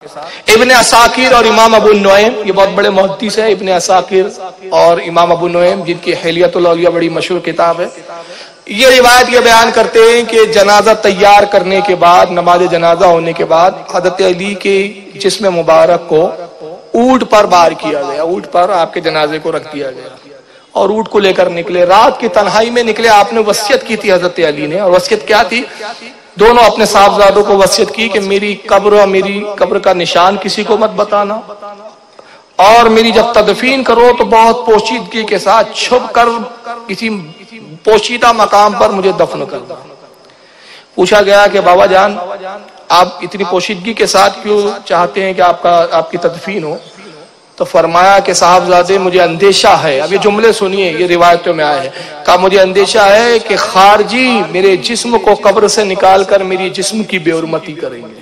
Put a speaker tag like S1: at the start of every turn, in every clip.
S1: ابن اساکر اور امام ابو نعیم، یہ بہت بڑے محدث ہیں، ابن اساکر اور امام ابو نعیم، جن کی حلیۃ الاولیاء بڑی مشہور کتاب ہے، یہ روایت یہ بیان کرتے ہیں کہ جنازہ تیار کرنے کے بعد، نماز جنازہ ہونے کے بعد، حضرت علی کے جسم مبارک کو اونٹ پر بار کیا گیا، اونٹ پر آپ کے جنازے کو رکھ دیا گیا اور اونٹ کو لے کر نکلے، رات کی تنہائی میں نکلے۔ آپ نے وصیت کی تھی حضرت علی نے، اور وصیت کیا تھی؟ دونوں اپنے صاحبزادوں کو وصیت کی کہ میری قبر اور میری قبر کا نشان کسی کو مت بتانا، اور میری جب تدفین کرو تو بہت پوشیدگی کے ساتھ چھپ کر کسی پوشیدہ مقام پر مجھے دفن کرنا۔ پوچھا گیا کہ بابا جان آپ اتنی پوشیدگی کے ساتھ کیوں چاہتے ہیں کہ آپ کی تدفین ہو؟ تو فرمایا کہ صاحبزادے مجھے اندیشہ ہے، اب یہ جملے سنیے، یہ روایتوں میں آئے ہیں، کہا مجھے اندیشہ ہے کہ خارجی میرے جسم کو قبر سے نکال کر میری جسم کی بے حرمتی کریں گے۔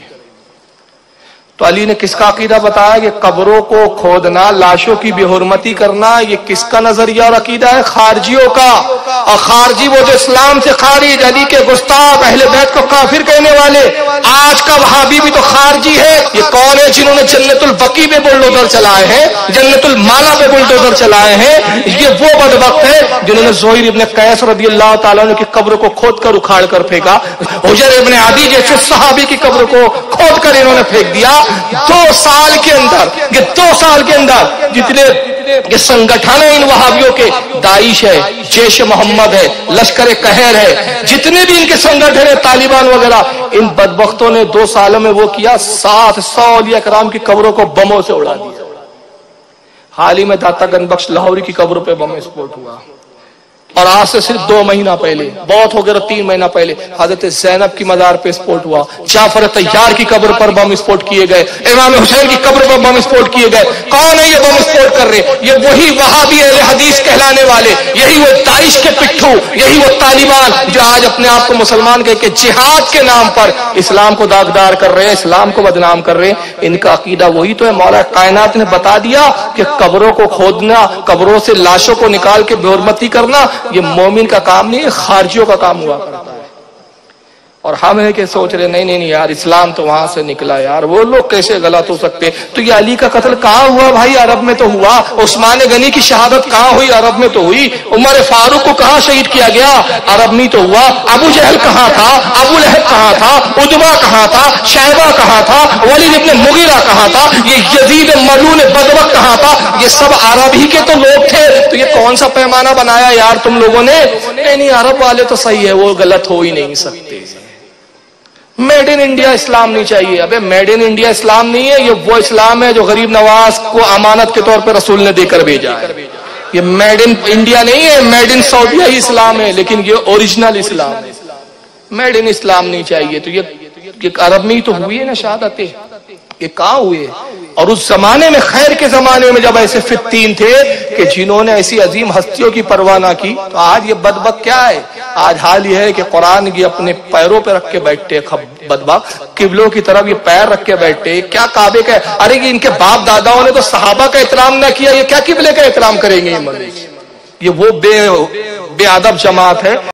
S1: تو علی نے کس کا عقیدہ بتایا کہ قبروں کو کھودنا، لاشوں کی بے حرمتی کرنا، یہ کس کا نظریہ اور عقیدہ ہے؟ خارجیوں کا۔ اور خارجی وہ جو اسلام سے خارج، علی کے گستاخ، اہل بیت کو کافر کہنے والے، آج کا وہابی بھی تو خارجی ہے۔ یہ کون ہے جنہوں نے جنت البقیع پہ بلڈوزر چلائے ہیں، جنت المالا پہ بلڈوزر چلائے ہیں؟ یہ وہ بدبخت ہے جنہوں نے زہیر ابن قیس رضی اللہ تعالیٰ عنہ کی قبر کو کھود کر اکھاڑ کر پھینکا، حجر ابن عدی جیسے صحابی کی قبر کو کھود کر انہوں نے پھینک دیا۔ 2 سال کے اندر جتنے یہ سنگٹھن ہیں ان وہابیوں کے، داعش ہے، جیش محمد ہے، لشکر قہر ہے، جتنے بھی ان کے سنگٹھن ہیں، طالبان وغیرہ، ان بدبختوں نے 2 سالوں میں وہ کیا، 700 اولیاء کرام کی قبروں کو بموں سے اڑا دیا۔ حال ہی میں داتا گنج بخش لاہوری کی قبر پہ بم اسفوٹ ہوا، اور آج سے صرف 2 مہینہ پہلے، بہت ہو گیا 3 مہینہ پہلے، حضرت زینب کی مزار پہ اسفوٹ ہوا، جعفر طیار کی قبر پر بم اسفوٹ کیے گئے، امام حسین کی قبر پر بم اسفوٹ کیے گئے۔ کون ہے یہ بم اسفوٹ کر رہے؟ یہ وہی وہابی اہل حدیث کہلانے والے، یہی وہ داعش کے پٹھو، یہی وہ طالبان جو آج اپنے آپ کو مسلمان کہہ کے جہاد کے نام پر اسلام کو داغدار کر رہے ہیں، اسلام کو بدنام کر رہے ہیں۔ ان کا عقیدہ وہی تو ہے۔ مولا کائنات نے بتا دیا کہ قبروں کو کھودنا، قبروں سے لاشوں کو نکال کے بے حرمتی کرنا، یہ مومن کا کام نہیں ہے، خارجیوں کا کام ہوا کرتا ہے۔ اور ہم ہے کہ سوچ رہے نہیں یار اسلام تو وہاں سے نکلا یار، وہ لوگ کیسے غلط ہو سکتے؟ تو یہ علی کا قتل کہاں ہوا بھائی؟ عرب میں تو ہوا۔ عثمان غنی کی شہادت کہاں ہوئی؟ عرب میں تو ہوئی۔ عمر فاروق کو کہاں شہید کیا گیا؟ عرب میں تو ہوا۔ ابو جہل کہاں تھا؟ ابو لہب کہاں تھا؟ عتبہ کہاں تھا؟ شیبہ کہاں تھا؟ ولید ابن مغیرہ کہاں تھا؟ یہ یزید ملعون بدبخت کہاں تھا؟ یہ سب عرب ہی کے تو لوگ تھے۔ تو یہ کون سا پیمانہ بنایا یار تم لوگوں نے؟ نہیں عرب والے تو صحیح ہے، وہ غلط ہو ہی نہیں سکتے۔ میڈ ان انڈیا اسلام نہیں چاہیے۔ ابے میڈ ان انڈیا اسلام نہیں ہے، یہ وہ اسلام ہے جو غریب نواز کو امانت کے طور پہ رسول نے دے کر بھیجا ہے۔ یہ میڈ ان انڈیا نہیں ہے، میڈ ان سعودیہ ہی اسلام ہے، لیکن یہ اوریجنل اسلام ہے۔ میڈ ان اسلام نہیں چاہیے۔ تو یہ عرب میں ہی تو ہوئی ہے نا شہادتیں، یہ کہاں ہوئے؟ اور اس زمانے میں، خیر کے زمانے میں، جب ایسے فتین تھے کہ جنہوں نے ایسی عظیم ہستیوں کی پرواہ نہ کی، تو آج یہ بدبخت کیا ہے؟ آج حال یہ ہے کہ قرآن کی اپنے پیروں پہ رکھ کے بیٹھتے بدبخت، قبلوں کی طرف یہ پیر رکھ کے بیٹھتے، کیا کعبے کا؟ ارے ان کے باپ داداؤں نے تو صحابہ کا احترام نہ کیا، یہ کیا قبلے کا احترام کریں گے؟ یہ وہ بے ادب جماعت ہے۔